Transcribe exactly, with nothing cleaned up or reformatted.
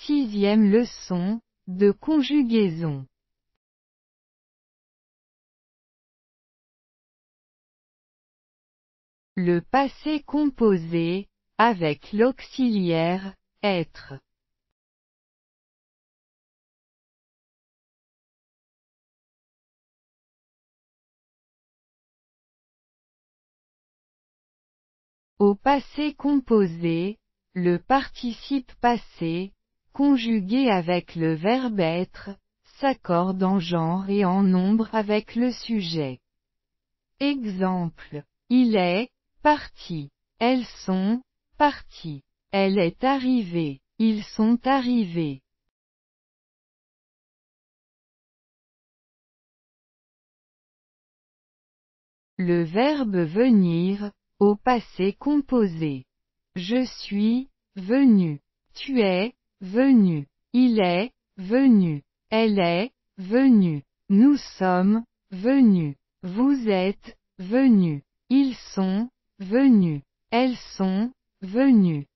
Sixième leçon, de conjugaison. Le passé composé, avec l'auxiliaire, être. Au passé composé, le participe passé, conjugué avec le verbe être, s'accorde en genre et en nombre avec le sujet. Exemple. Il est parti. Elles sont parties. Elle est arrivée. Ils sont arrivés. Le verbe venir, au passé composé. Je suis venu. Tu es venu. Il est venu. Elle est venue. Nous sommes venus. Vous êtes venus. Ils sont venus. Elles sont venues.